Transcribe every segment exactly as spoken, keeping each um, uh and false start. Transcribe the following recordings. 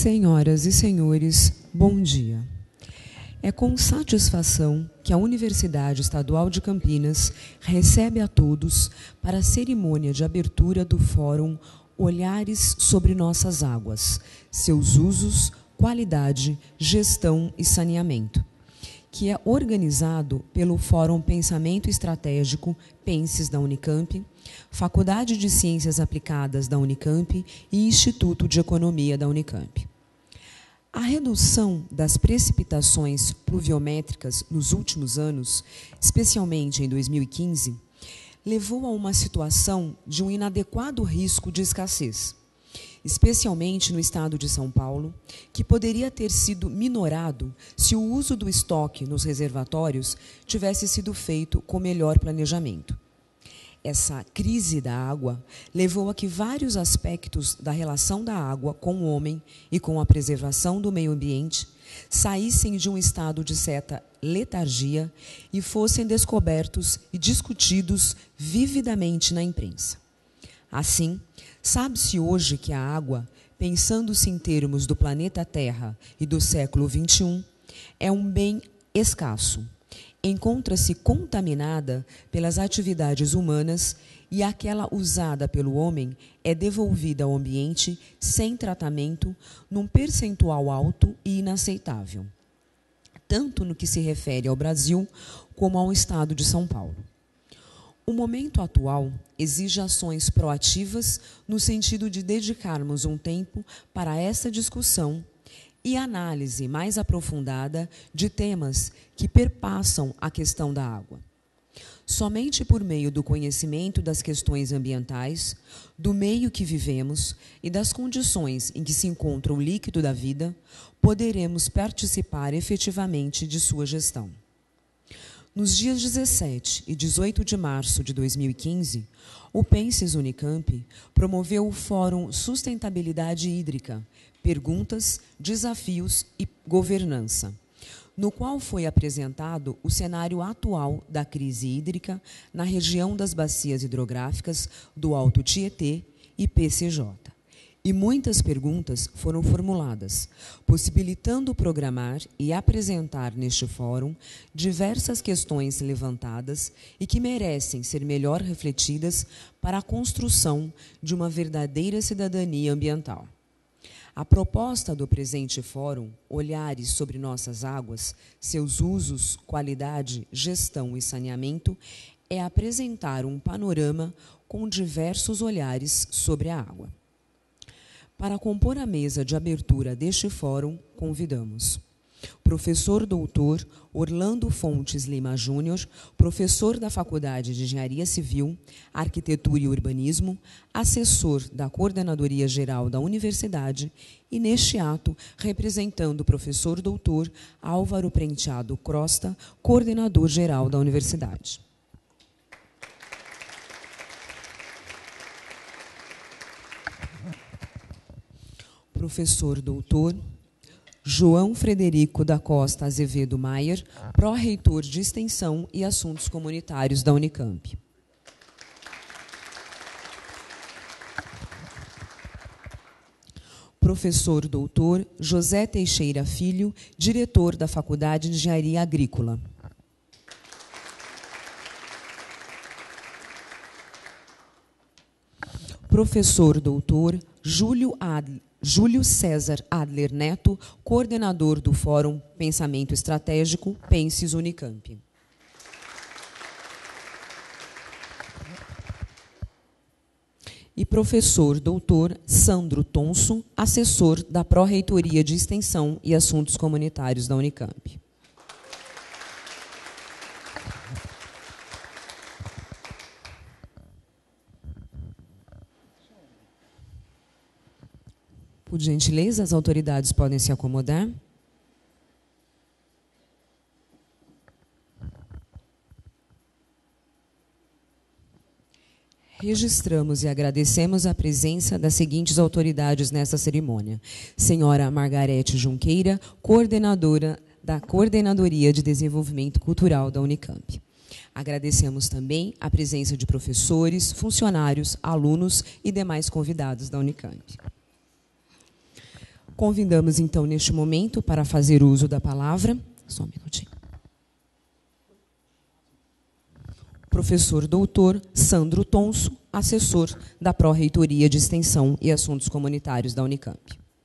Senhoras e senhores, bom dia. É com satisfação que a Universidade Estadual de Campinas recebe a todos para a cerimônia de abertura do Fórum Olhares sobre Nossas Águas, seus usos, qualidade, gestão e saneamento, que é organizado pelo Fórum Pensamento Estratégico Penses da Unicamp, Faculdade de Ciências Aplicadas da Unicamp e Instituto de Economia da Unicamp. A redução das precipitações pluviométricas nos últimos anos, especialmente em dois mil e quinze, levou a uma situação de um inadequado risco de escassez, especialmente no estado de São Paulo, que poderia ter sido minorado se o uso do estoque nos reservatórios tivesse sido feito com melhor planejamento. Essa crise da água levou a que vários aspectos da relação da água com o homem e com a preservação do meio ambiente saíssem de um estado de certa letargia e fossem descobertos e discutidos vividamente na imprensa. Assim, sabe-se hoje que a água, pensando-se em termos do planeta Terra e do século vinte e um, é um bem escasso. Encontra-se contaminada pelas atividades humanas e aquela usada pelo homem é devolvida ao ambiente sem tratamento, num percentual alto e inaceitável, tanto no que se refere ao Brasil como ao estado de São Paulo. O momento atual exige ações proativas no sentido de dedicarmos um tempo para essa discussão e análise mais aprofundada de temas que perpassam a questão da água. Somente por meio do conhecimento das questões ambientais, do meio que vivemos e das condições em que se encontra o líquido da vida, poderemos participar efetivamente de sua gestão. Nos dias dezessete e dezoito de março de dois mil e quinze, o Penses Unicamp promoveu o Fórum Sustentabilidade Hídrica, Perguntas, Desafios e Governança, no qual foi apresentado o cenário atual da crise hídrica na região das bacias hidrográficas do Alto Tietê e P C J. E muitas perguntas foram formuladas, possibilitando programar e apresentar neste fórum diversas questões levantadas e que merecem ser melhor refletidas para a construção de uma verdadeira cidadania ambiental. A proposta do presente fórum, Olhares sobre Nossas Águas, seus usos, qualidade, gestão e saneamento, é apresentar um panorama com diversos olhares sobre a água. Para compor a mesa de abertura deste fórum, convidamos professor doutor Orlando Fontes Lima Júnior, professor da Faculdade de Engenharia Civil, Arquitetura e Urbanismo, assessor da Coordenadoria Geral da Universidade e, neste ato, representando o professor doutor Álvaro Prenteado Crosta, coordenador geral da Universidade. Professor doutor João Frederico da Costa Azevedo Maier, pró-reitor de Extensão e Assuntos Comunitários da Unicamp. Professor doutor José Teixeira Filho, diretor da Faculdade de Engenharia Agrícola. Professor doutor Júlio Adler, Júlio César Adler Neto, coordenador do Fórum Pensamento Estratégico Penses Unicamp. E professor doutor Sandro Tonso, assessor da Pró-Reitoria de Extensão e Assuntos Comunitários da Unicamp. Por gentileza, as autoridades podem se acomodar. Registramos e agradecemos a presença das seguintes autoridades nessa cerimônia. Senhora Margarete Junqueira, coordenadora da Coordenadoria de Desenvolvimento Cultural da Unicamp. Agradecemos também a presença de professores, funcionários, alunos e demais convidados da Unicamp. Convidamos, então, neste momento, para fazer uso da palavra, só um minutinho, o professor doutor Sandro Tonso, assessor da Pró-Reitoria de Extensão e Assuntos Comunitários da Unicamp.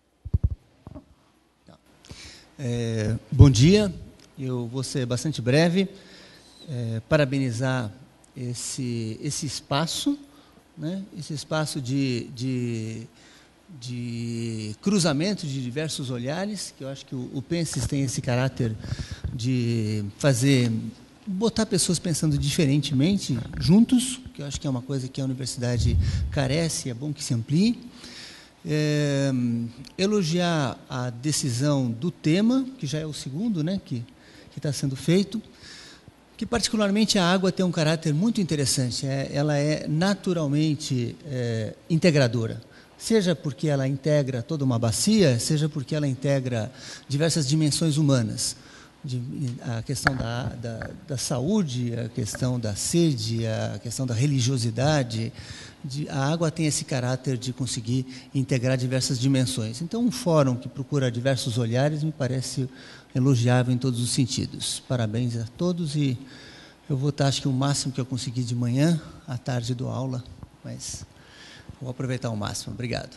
É, bom dia, eu vou ser bastante breve, é, parabenizar esse, esse espaço, né, esse espaço de... de de cruzamento de diversos olhares, que eu acho que o, o Penses tem esse caráter de fazer, botar pessoas pensando diferentemente, juntos, que eu acho que é uma coisa que a universidade carece, é bom que se amplie. É, elogiar a decisão do tema, que já é o segundo, né, que está sendo feito, que particularmente a água tem um caráter muito interessante, é, ela é naturalmente é, integradora. Seja porque ela integra toda uma bacia, seja porque ela integra diversas dimensões humanas. De, a questão da, da, da saúde, a questão da sede, a questão da religiosidade. De, a água tem esse caráter de conseguir integrar diversas dimensões. Então, um fórum que procura diversos olhares me parece elogiável em todos os sentidos. Parabéns a todos e eu vou estar, acho que o máximo que eu conseguir de manhã, à tarde dou aula, mas... vou aproveitar ao máximo. Obrigado.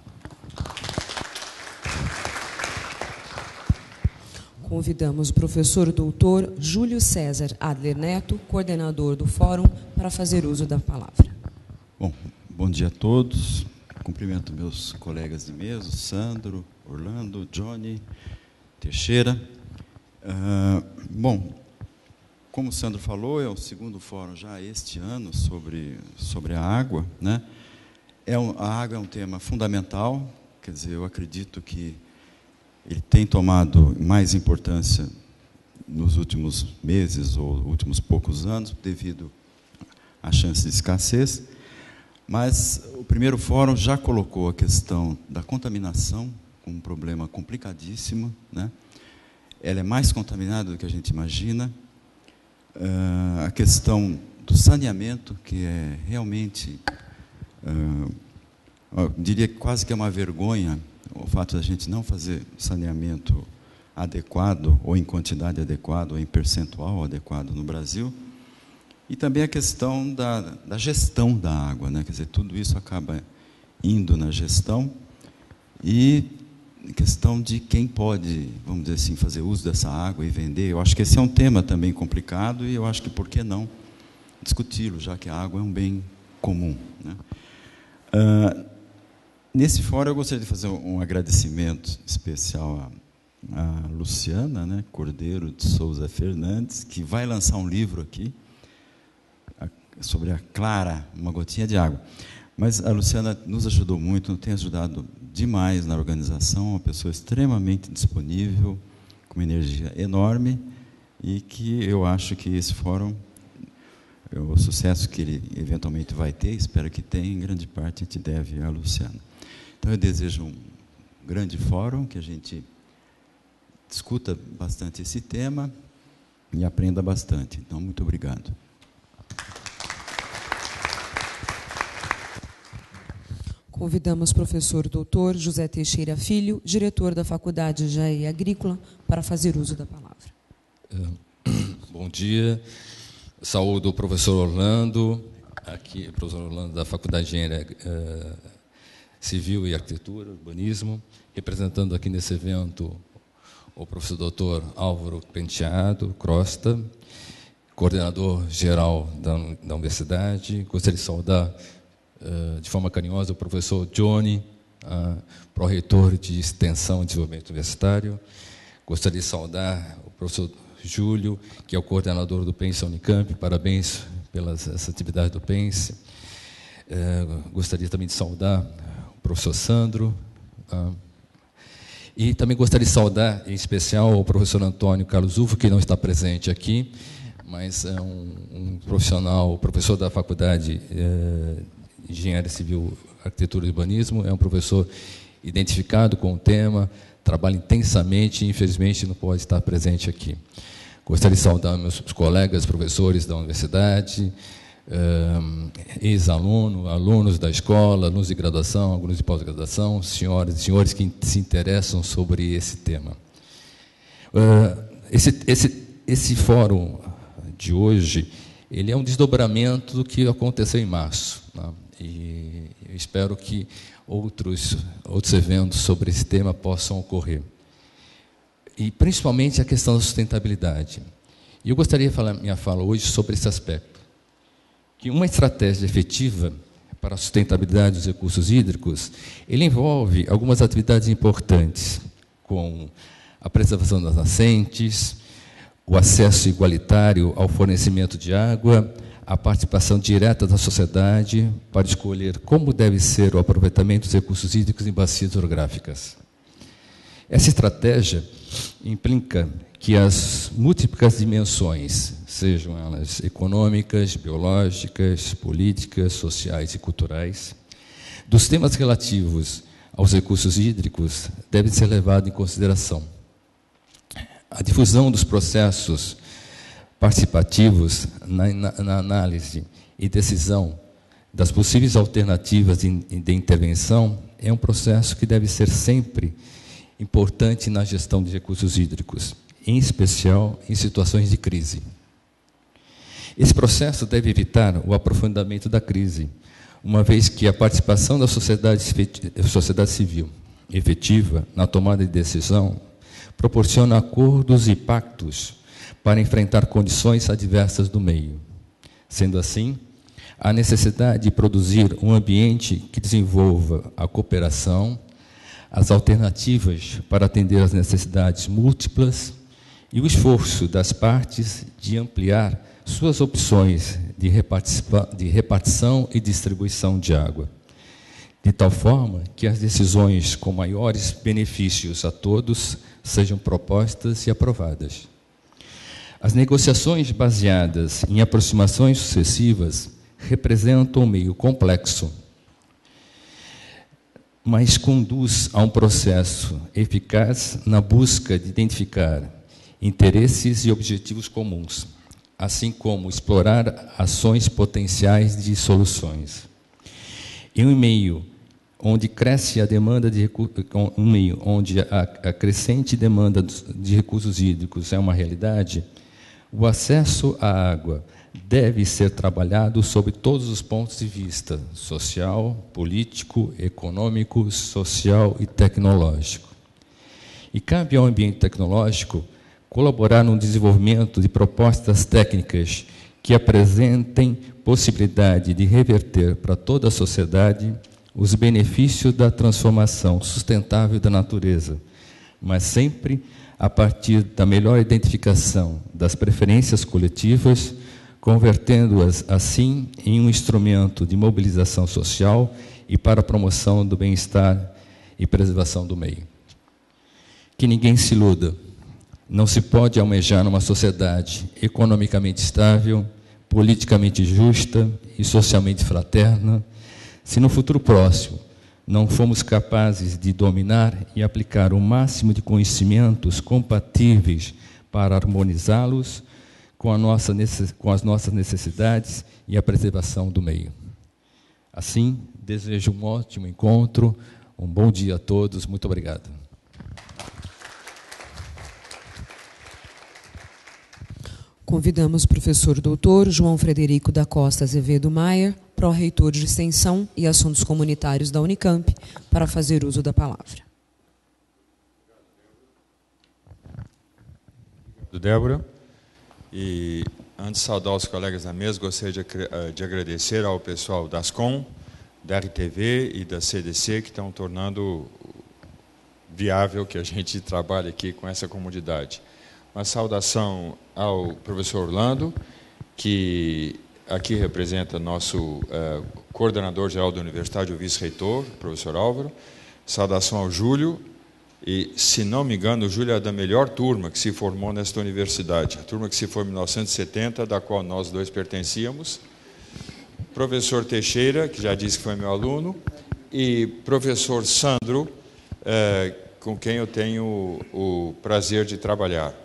Convidamos o professor doutor Júlio César Adler Neto, coordenador do Fórum, para fazer uso da palavra. Bom, bom dia a todos. Cumprimento meus colegas de mesa, Sandro, Orlando, Johnny, Teixeira. Uh, bom, como o Sandro falou, é o segundo fórum já este ano sobre, sobre a água, né? É um, a água é um tema fundamental, quer dizer, eu acredito que ele tem tomado mais importância nos últimos meses ou últimos poucos anos, devido à chance de escassez, mas o primeiro fórum já colocou a questão da contaminação como um problema complicadíssimo, né? Ela é mais contaminada do que a gente imagina, uh, a questão do saneamento, que é realmente... Uh, eu diria que quase que é uma vergonha o fato da gente não fazer saneamento adequado, ou em quantidade adequada, ou em percentual adequado no Brasil. E também a questão da, da gestão da água, né? Quer dizer, tudo isso acaba indo na gestão e questão de quem pode, vamos dizer assim, fazer uso dessa água e vender. Eu acho que esse é um tema também complicado e eu acho que por que não discuti-lo, já que a água é um bem comum, né? Uh, nesse fórum eu gostaria de fazer um agradecimento especial à, à Luciana, né, Cordeiro de Souza Fernandes, que vai lançar um livro aqui a, sobre a Clara, uma gotinha de água. Mas a Luciana nos ajudou muito, tem ajudado demais na organização, uma pessoa extremamente disponível, com uma energia enorme, e que eu acho que esse fórum... o sucesso que ele eventualmente vai ter, espero que tenha, em grande parte a gente deve a Luciana. Então eu desejo um grande fórum, que a gente discuta bastante esse tema e aprenda bastante. Então, muito obrigado. Convidamos o professor doutor José Teixeira Filho, diretor da Faculdade de Engenharia Agrícola, para fazer uso da palavra. Bom dia. Saúdo o professor Orlando, aqui, o professor Orlando da Faculdade de Engenharia uh, Civil e Arquitetura, Urbanismo, representando aqui nesse evento o professor doutor Álvaro Penteado Crosta, coordenador geral da, da universidade. Gostaria de saudar uh, de forma carinhosa o professor Johnny, uh, pró-reitor de Extensão e Desenvolvimento Universitário. Gostaria de saudar o professor Júlio, que é o coordenador do Pense Unicamp. Parabéns pelas essa atividade do Pense. É, gostaria também de saudar o professor Sandro. Ah, e também gostaria de saudar, em especial, o professor Antônio Carlos Ufo, que não está presente aqui, mas é um, um profissional, professor da Faculdade é, de Engenharia Civil, Arquitetura e Urbanismo, é um professor identificado com o tema, trabalha intensamente e, infelizmente, não pode estar presente aqui. Gostaria de saudar meus colegas professores da universidade, ex-aluno, alunos da escola, alunos de graduação, alunos de pós-graduação, senhoras e senhores que se interessam sobre esse tema. Esse, esse, esse fórum de hoje, ele é um desdobramento do que aconteceu em março, né? E eu espero que outros, outros eventos sobre esse tema possam ocorrer. E, principalmente, a questão da sustentabilidade. E eu gostaria de falar minha fala hoje sobre esse aspecto. Que uma estratégia efetiva para a sustentabilidade dos recursos hídricos, ele envolve algumas atividades importantes, como a preservação das nascentes, o acesso igualitário ao fornecimento de água, a participação direta da sociedade para escolher como deve ser o aproveitamento dos recursos hídricos em bacias hidrográficas. Essa estratégia implica que as múltiplas dimensões, sejam elas econômicas, biológicas, políticas, sociais e culturais, dos temas relativos aos recursos hídricos devem ser levados em consideração. A difusão dos processos participativos na, na, na análise e decisão das possíveis alternativas de, de intervenção é um processo que deve ser sempre importante na gestão de recursos hídricos, em especial em situações de crise. Esse processo deve evitar o aprofundamento da crise, uma vez que a participação da sociedade, sociedade civil efetiva na tomada de decisão proporciona acordos e pactos para enfrentar condições adversas do meio. Sendo assim, há necessidade de produzir um ambiente que desenvolva a cooperação, as alternativas para atender às necessidades múltiplas e o esforço das partes de ampliar suas opções de repartição e distribuição de água, de tal forma que as decisões com maiores benefícios a todos sejam propostas e aprovadas. As negociações baseadas em aproximações sucessivas representam um meio complexo, mas conduz a um processo eficaz na busca de identificar interesses e objetivos comuns, assim como explorar ações potenciais de soluções. Em um meio onde cresce a demanda de um meio onde a, a crescente demanda de recursos hídricos é uma realidade, o acesso à água deve ser trabalhado sob todos os pontos de vista: social, político, econômico, social e tecnológico. E cabe ao ambiente tecnológico colaborar no desenvolvimento de propostas técnicas que apresentem possibilidade de reverter para toda a sociedade os benefícios da transformação sustentável da natureza, mas sempre a partir da melhor identificação das preferências coletivas, convertendo-as, assim, em um instrumento de mobilização social e para a promoção do bem-estar e preservação do meio. Que ninguém se iluda. Não se pode almejar uma sociedade economicamente estável, politicamente justa e socialmente fraterna, se no futuro próximo não fomos capazes de dominar e aplicar o máximo de conhecimentos compatíveis para harmonizá-los com, a nossa, com as nossas necessidades e a preservação do meio. Assim, desejo um ótimo encontro, um bom dia a todos, muito obrigado. Convidamos o professor doutor João Frederico da Costa Azevedo Maier, pró-reitor de Extensão e Assuntos Comunitários da Unicamp, para fazer uso da palavra. Débora. E, antes de saudar os colegas da mesa, gostaria de, de agradecer ao pessoal da Ascom, da R T V e da C D C, que estão tornando viável que a gente trabalhe aqui com essa comunidade. Uma saudação ao professor Orlando, que aqui representa nosso uh, coordenador-geral da universidade, o vice-reitor, professor Álvaro. Saudação ao Júlio, e, se não me engano, o Júlio é da melhor turma que se formou nesta universidade, a turma que se formou em mil novecentos e setenta, da qual nós dois pertencíamos. Professor Teixeira, que já disse que foi meu aluno, e professor Sandro, uh, com quem eu tenho o, o prazer de trabalhar.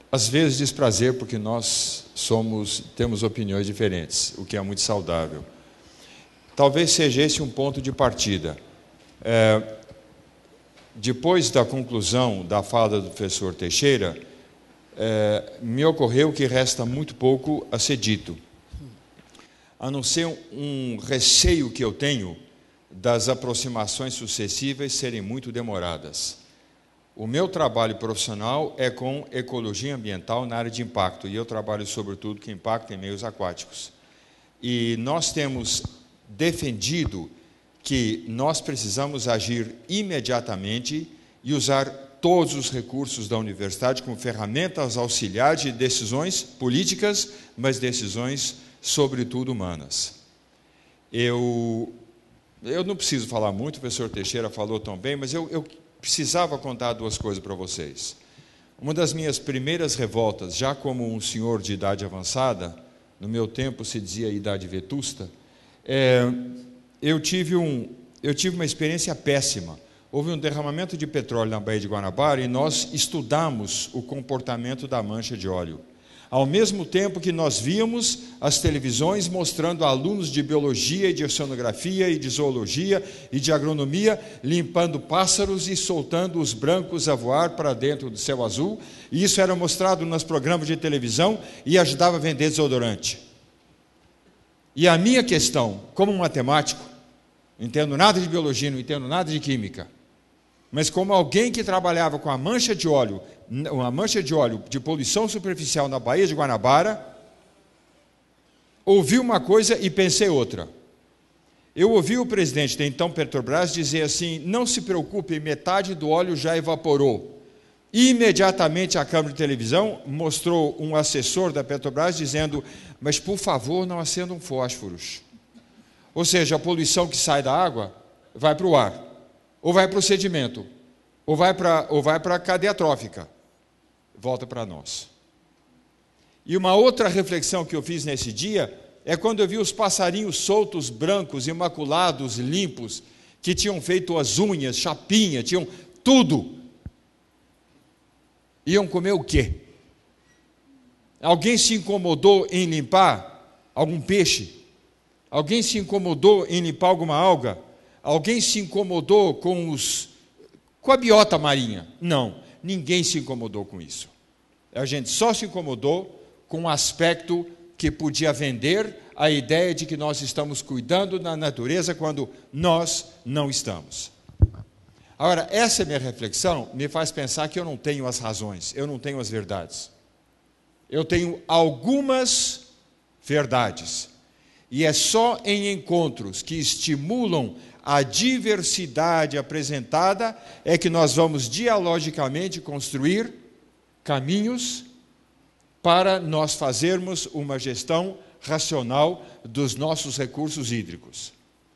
às vezes desprazer, porque nós somos, temos opiniões diferentes, o que é muito saudável. Talvez seja esse um ponto de partida. É, depois da conclusão da fala do professor Teixeira, é, me ocorreu que resta muito pouco a ser dito, a não ser um, um receio que eu tenho das aproximações sucessivas serem muito demoradas. O meu trabalho profissional é com ecologia ambiental na área de impacto, e eu trabalho sobretudo com impacto em meios aquáticos. E nós temos defendido que nós precisamos agir imediatamente e usar todos os recursos da universidade como ferramentas auxiliares de decisões políticas, mas decisões, sobretudo, humanas. Eu, eu não preciso falar muito, o professor Teixeira falou tão bem, mas eu, eu precisava contar duas coisas para vocês. Uma das minhas primeiras revoltas, já como um senhor de idade avançada, no meu tempo se dizia idade vetusta, é, eu, tive um, eu tive uma experiência péssima. Houve um derramamento de petróleo na Baía de Guanabara e nós estudamos o comportamento da mancha de óleo. Ao mesmo tempo que nós víamos as televisões mostrando alunos de biologia e de oceanografia e de zoologia e de agronomia limpando pássaros e soltando os brancos a voar para dentro do céu azul, e isso era mostrado nos programas de televisão e ajudava a vender desodorante. E a minha questão, como matemático, não entendo nada de biologia, não entendo nada de química, mas como alguém que trabalhava com a mancha de óleo, uma mancha de óleo de poluição superficial na Baía de Guanabara, ouvi uma coisa e pensei outra. Eu ouvi o presidente da então Petrobras dizer assim: não se preocupe, metade do óleo já evaporou. E imediatamente a câmera de televisão mostrou um assessor da Petrobras dizendo: mas por favor não acendam fósforos. Ou seja, a poluição que sai da água vai para o ar, ou vai para o sedimento, ou vai para, ou vai para a cadeia trófica, volta para nós. E uma outra reflexão que eu fiz nesse dia é quando eu vi os passarinhos soltos, brancos, imaculados, limpos, que tinham feito as unhas, chapinha, tinham tudo. Iam comer o quê? Alguém se incomodou em limpar algum peixe? Alguém se incomodou em limpar alguma alga? Alguém se incomodou com, os, com a biota marinha? Não, ninguém se incomodou com isso. A gente só se incomodou com o aspecto que podia vender a ideia de que nós estamos cuidando da natureza quando nós não estamos. Agora, essa minha reflexão me faz pensar que eu não tenho as razões, eu não tenho as verdades. Eu tenho algumas verdades. E é só em encontros que estimulam a diversidade apresentada é que nós vamos dialogicamente construir caminhos para nós fazermos uma gestão racional dos nossos recursos hídricos.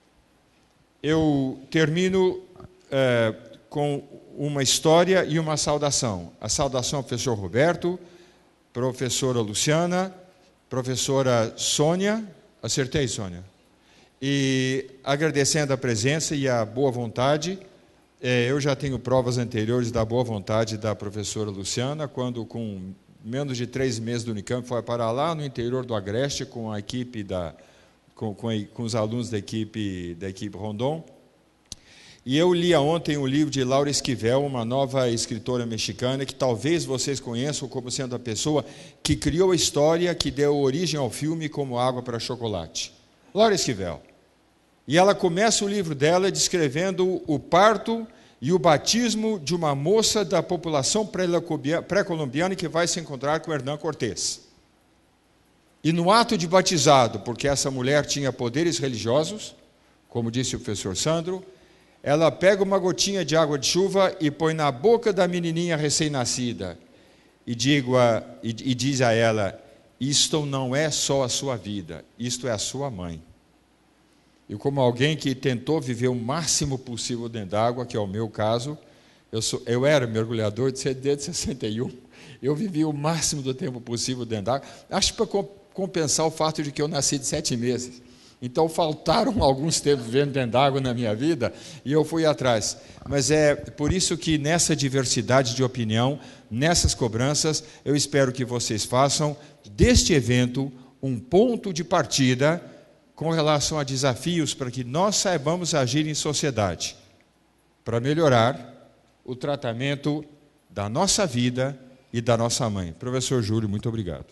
Eu termino é, com uma história e uma saudação. A saudação ao professor Roberto, professora Luciana, professora Sônia, acertei, Sônia? E agradecendo a presença e a boa vontade, é, eu já tenho provas anteriores da boa vontade da professora Luciana, quando com menos de três meses do Unicamp foi para lá no interior do Agreste com a equipe da, com, com, com os alunos da equipe da equipe Rondon. E eu li ontem um livro de Laura Esquivel, uma nova escritora mexicana, que talvez vocês conheçam como sendo a pessoa que criou a história que deu origem ao filme Como Água para Chocolate. Laura Esquivel. E ela começa o livro dela descrevendo o parto e o batismo de uma moça da população pré-colombiana que vai se encontrar com Hernán Cortés. E no ato de batizado, porque essa mulher tinha poderes religiosos, como disse o professor Sandro, ela pega uma gotinha de água de chuva e põe na boca da menininha recém-nascida e, digo a, e, e diz a ela: isto não é só a sua vida, isto é a sua mãe. E como alguém que tentou viver o máximo possível dentro d'água, que é o meu caso, eu, sou, eu era mergulhador desde sessenta e um, eu vivi o máximo do tempo possível dentro d'água, acho para compensar o fato de que eu nasci de sete meses. Então, faltaram alguns tempos vendo dentro d'água na minha vida e eu fui atrás. Mas é por isso que, nessa diversidade de opinião, nessas cobranças, eu espero que vocês façam deste evento um ponto de partida com relação a desafios para que nós saibamos agir em sociedade, para melhorar o tratamento da nossa vida e da nossa mãe. Professor Júlio, muito obrigado.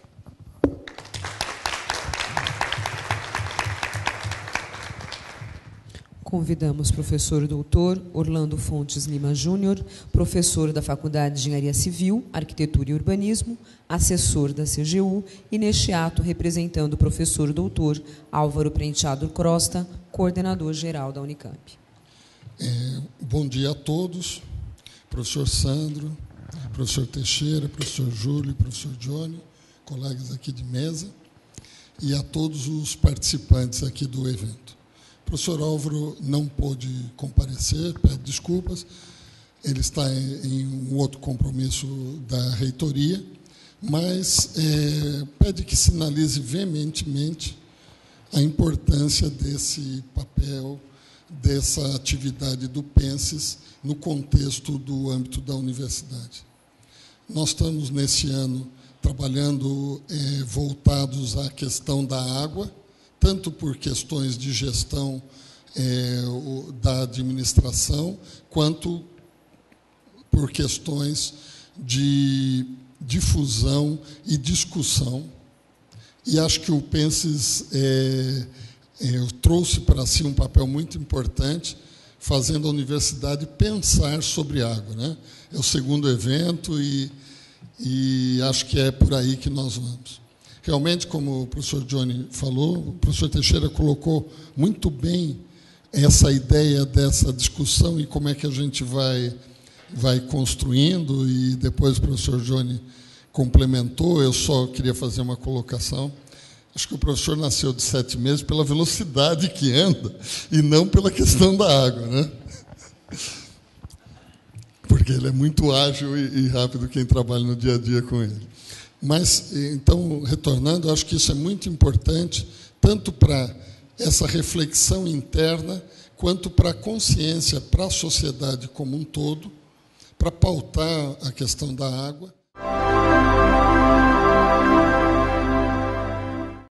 Convidamos o professor doutor Orlando Fontes Lima Júnior, professor da Faculdade de Engenharia Civil, Arquitetura e Urbanismo, assessor da C G U, e neste ato representando o professor doutor Álvaro Penteado Costa, coordenador-geral da Unicamp. É, bom dia a todos, professor Sandro, professor Teixeira, professor Júlio, professor Johnny, colegas aqui de mesa, e a todos os participantes aqui do evento. O professor Álvaro não pôde comparecer, pede desculpas, ele está em um outro compromisso da reitoria, mas é, pede que sinalize veementemente a importância desse papel, dessa atividade do Penses no contexto do âmbito da universidade. Nós estamos, nesse ano, trabalhando é, voltados à questão da água, tanto por questões de gestão é, da administração, quanto por questões de difusão e discussão. E acho que o Penses é, é, trouxe para si um papel muito importante, fazendo a universidade pensar sobre água, né? É o segundo evento e, e acho que é por aí que nós vamos. Realmente, como o professor Johnny falou, o professor Teixeira colocou muito bem essa ideia dessa discussão e como é que a gente vai, vai construindo, e depois o professor Johnny complementou. Eu só queria fazer uma colocação. Acho que o professor nasceu de sete meses pela velocidade que anda e não pela questão da água, né? Porque ele é muito ágil e, e rápido, quem trabalha no dia a dia com ele. Mas, então, retornando, acho que isso é muito importante, tanto para essa reflexão interna, quanto para a consciência, para a sociedade como um todo, para pautar a questão da água.